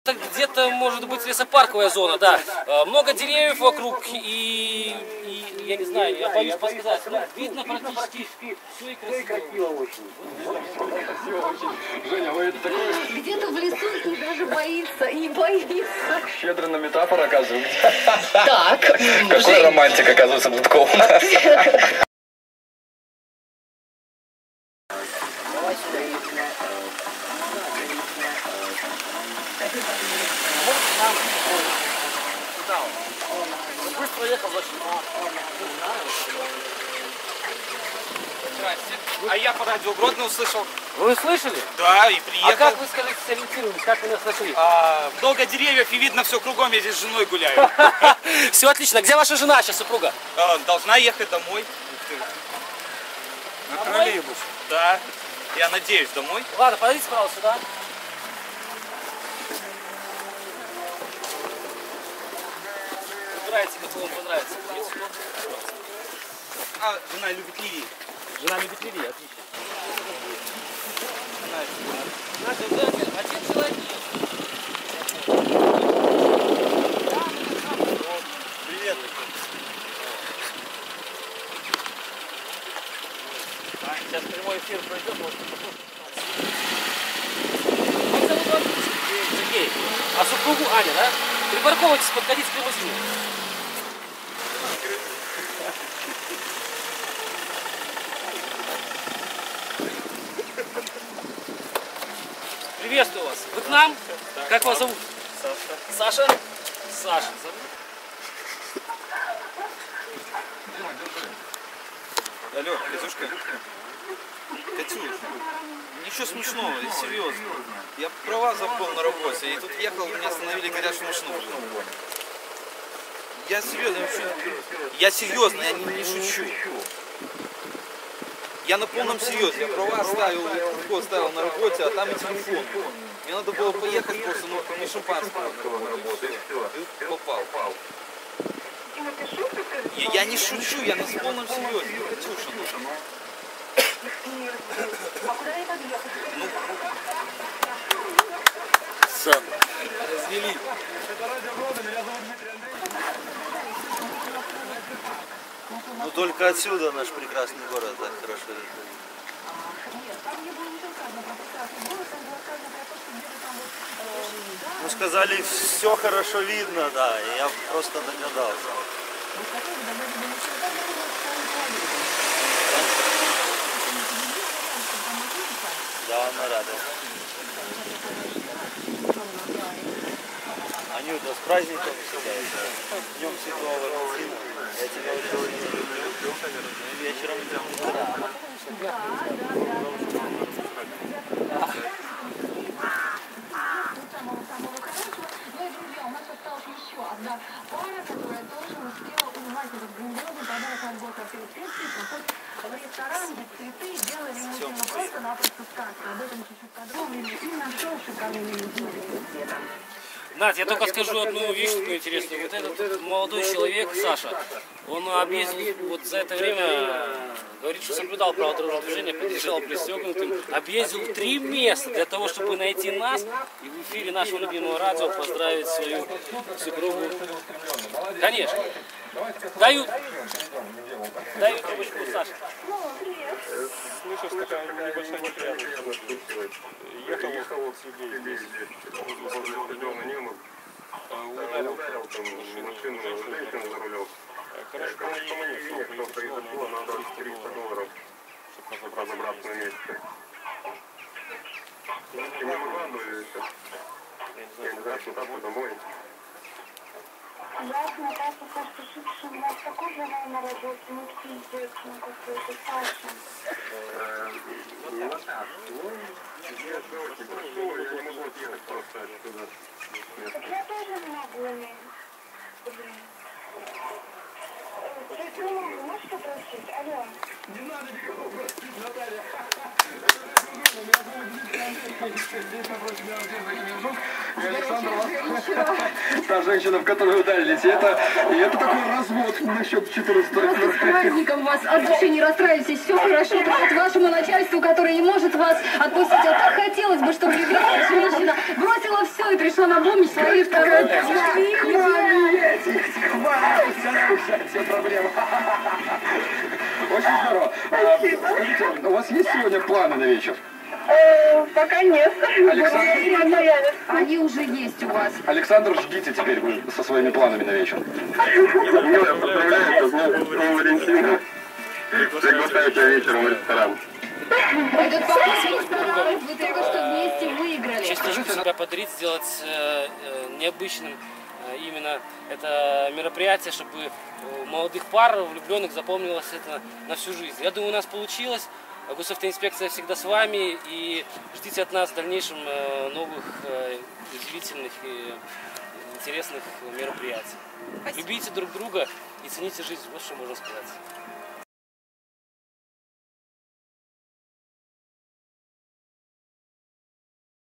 где-то может быть лесопарковая зона, да. Много деревьев вокруг и я не знаю, я боюсь подсказать. Ну, видно практически все и красиво очень. Женя, вы это такое... Где-то в лесу и даже боится, и боится. Щедро на метафора, оказывается. Так. Какой романтик, оказывается, Дудков у нас. Быстро ехал, зачем? Здрасте. А я по радио Гродно услышал. Вы слышали? Да, и приехал. А как вы, скажите, сориентировались, как вы нас нашли? Много деревьев и видно все кругом, я здесь с женой гуляю. Все отлично. Где ваша жена сейчас, супруга? Должна ехать домой. На троллейбусе? Да, я надеюсь, домой. Ладно, подойдите, пожалуйста, сюда. Выбирайте, какой вам понравится. Жена любит лилии. Жена любит лилии, отлично. Настя, вы один человек. Привет. Сейчас прямой эфир пройдет, может послушать. Как зовут вас? Сергей. А супругу Аня, да? Припарковывайтесь, подходите к лимузину. Приветствую вас. Вы к нам? Как вас зовут? Саша. Саша? Саша зовут. Алло, Катюшка. Катюш, ничего смешного, серьезно. Я права забыл на работе, и тут ехал, меня остановили, говорят, что машину блин. Я серьезно, я не шучу. Я на полном серьезе, я права оставил, трубку оставил на работе, а там и телефон. Мне надо было поехать просто, ну, не шампанского на работу, и попал. Я не шучу, я на полном серьезе, ну, Катюша, ну. Ну, Все. Развели. Ну только отсюда наш прекрасный город так хорошо видно. Ну сказали, все хорошо видно, да, и я просто догадался. Да, она рада. Анюта, с праздником тебя, с Днем Святого Валентина. Я тебя очень люблю. Вечером идем. Одна пара, которая тоже успела узнать этот грандиозный подарок от Бога перед приходит в ресторан, где цветы делали лимузину просто-напросто сказку. Об этом чуть-чуть подробнее и нашел шикарный лимузин цвета. Надь, я только скажу одну вещь интересную. Вот этот молодой человек, Саша, он объездил вот за это время, говорит, что соблюдал правила дорожного движения, подъезжал пристегнутым, объездил 3 места для того, чтобы найти нас и в эфире нашего любимого радио поздравить свою супругу. Конечно. Даю трубочку Саше. Слышишь, такая небольшая неприятность. Ехал вот Сергей здесь, возле стадиона «Немов», ударил там машину за рулем. Короче, по-моему, что произошло, надо $300, чтобы разобраться на месте. Не могла бы, я не знаю, куда домой. Ясно, Таша, кажется, что у нас такой жена на работе, мы пиздец, ну какой-то Саша. Я очень прошу, я не могу отъехать просто отсюда. Так я тоже не могу, блин. Ты не могу, можешь попросить? Алло. Не надо никого просить, Наталья. Та женщина, в которую ударились, и это такой развод насчет 14. Просто с праздником вас, от души не расстраивайтесь, все хорошо, от вашему начальству, которое не может вас отпустить. А так хотелось бы, чтобы любимая женщина бросила все и пришла можно напомнить свои вторые. Все проблемы. Очень здорово. Скажите, у вас есть сегодня планы на вечер? Пока нет. Александр, Они уже есть у вас. Александр, ждите теперь вы со своими планами на вечер. Милая, поздравляю, с Новым Валентином. Приглашаю тебя вечером в ресторан. Этот папа ресторан, вы только что вместе выиграли. Частичку себя подарить, сделать необычным именно это мероприятие, чтобы у молодых пар, влюбленных запомнилось это на всю жизнь. Я думаю, у нас получилось. Госавтоинспекция всегда с вами, и ждите от нас в дальнейшем новых удивительных и интересных мероприятий. Любите друг друга и цените жизнь, вот что можно сказать.